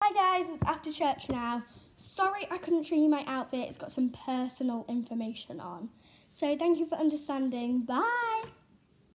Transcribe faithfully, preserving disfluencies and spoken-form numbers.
Hi guys, it's after church now. Sorry I couldn't show you my outfit, it's got some personal information on. So thank you for understanding, bye!